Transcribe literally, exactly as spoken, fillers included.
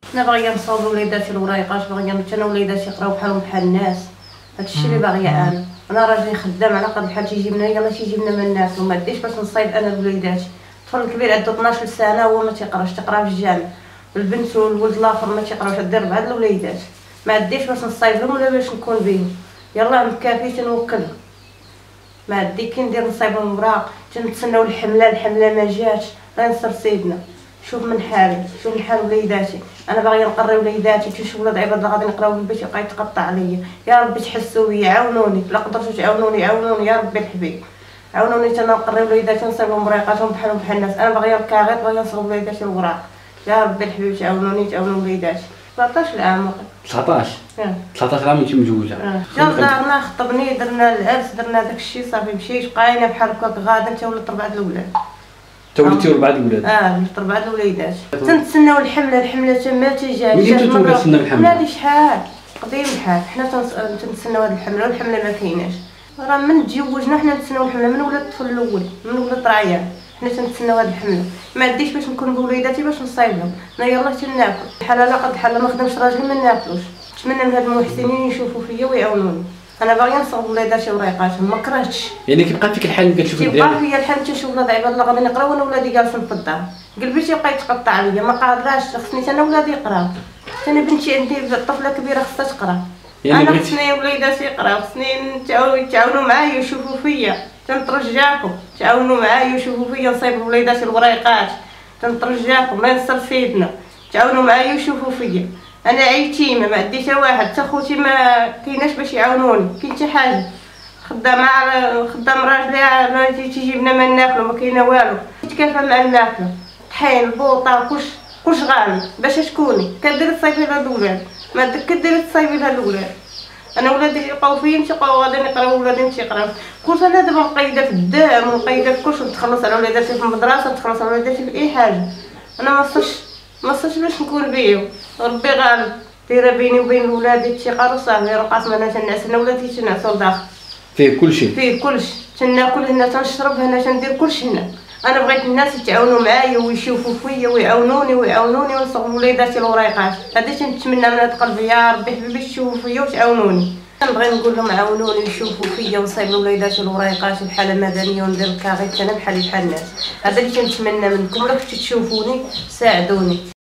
انا باغيه نصاوب وليداتي الوريقات، باغيه انا وليداتي يقراو بحالهم بحال الناس. هادشي اللي باغيه انا انا راجلي خدام على قد الحال تيجي لنا يلاه تيجي لنا من الناس، وما ديش باش نصايب انا لوليداتي. الطفل الكبير عنده اثناش سنه هو ما تيقراش، تيقرا في الجامع، البنت والولد الاخر ما تيقراوش، دير ربعه الوليدات ما عنديش باش نصايب لهم ولا باش نكون بيهم. يلاه مكافي تنوكلها، ما عندي كي ندير نصايبهم وراق. تنتسناو الحمله الحمله ما جاتش، غنصر سيدنا شوف من حالي، شوف من حال وليداتي. انا باغيه نقري وليداتي، تشوف ولاد عباد الله غادي نقراو في البيت يبقى يتقطع عليا. يا ربي تحسوا بيا، عاونوني، لا قدرتوا تعاونوني عاونوني يا ربي الحبيب، عاونوني حتى انا نقري وليداتي نصايبهم وريقاتهم بحالهم بحال الناس. انا باغيه الكاغيط، باغيه نصاوب وليداتي الوراق. يا ربي الحبيب تعاونوني تعاونوا وليداتي. سبعطاش عام تسعطاش تسعطاش عام وانت متزوجه. جا دارنا خطبني، درنا العرس، درنا داكشي صافي مشيت، بقينا بحال هكاك غادا حتى ولات ربعه الاولاد. تا ولدتي ربعه الولاد؟ اه ولدت ربعه الوليدات. تنتسناو الحمله الحمله تما تيجي. ملي كنتو كتسناو الحمله؟ هادي شحال قديم الحال حنا تنتسناو هاد الحمله، والحمله ما كايناش. راه من تزوجنا حنا نتسناو الحمله، من ولد الطفل الاول، من ولد رعيان حنا تنتسناو هاد الحمله. ما عنديش باش نكون بوليداتي باش نصايبهم، انا يلاه تناكل بحال على قد الحال ما خدمش راجلي ما ناكلوش. نتمنى من هاد المحسنين يشوفوا فيا ويعاونوني. انا باغيه نصاوب وليداتي وريقاتهم، ما كرهتش. يعني كيبقى فيك الحال كتشوفي ديالك؟ كيبقى فيا الحال تنشوف ولاد عباد الله غادي نقراو وانا ولادي جالسين في الدار، قلبي تيبقى يتقطع عليا، ما قادراش. خصني انا ولادي يقراو، انا بنتي عندي طفله كبيره خصها تقرا. يعني انا خصني وليداتي يقراو، خصني يتعاونوا معايا ويشوفوا فيا. تنترجاكم تعاونوا معايا وشوفوا فيا نصايب وليداتي الوريقات. تنترجاكم ما نصر سيدنا تعاونوا معايا وشوفوا فيا. انا عيتيمه ما عندي حتى واحد، حتى خوتي ما كايناش باش يعاونوني، كاين حتى حاجه. خدامه خدام راجلي ما تيجي لنا ما ناكلو، ما كاينه والو. تكافى مع الماكله، طحين بوطه كلش كلش غالي. باش تكوني كديري تصايبي لهاد الولاد، ما كديري تصايبي لهاد الولاد. انا ولادي يبقاو فيا تيبقاو غادي يقراو، ولادي تيقراو. كلشي انا دابا مقيده في الدم ومقيده في كلشي، نتخلص على ولاداتي في المدرسه، نتخلص على ولاداتي في اي حاجه. انا ما صرتش ما صرتش باش نكون بيهم، ربي غالب. دايره بيني وبين ولادي الثقه صافي، راه قاسمه انا تنعس، انا ولادي تنعسوا لداخل. فيه كلشي؟ فيه كلشي، تناكل هنا تنشرب هنا تندير كلشي هنا. انا بغيت الناس يتعاونوا معايا ويشوفوا فيا ويعاونوني ويعاونوني ونصاوب وليداتي الوريقات. هادي تنتمنى من هاد قلبي، يا ربي حبيبي تشوفوا فيا وتعاونوني. نبغي نقول لهم عاونوني ويشوفوا فيا ونصايب وليداتي الوريقات بحاله مدنيه وندير الكاغيط انا بحالي بحال الناس. هذا اللي تنتمنى منكم، ولا كنتو تشوفوني ساعدوني.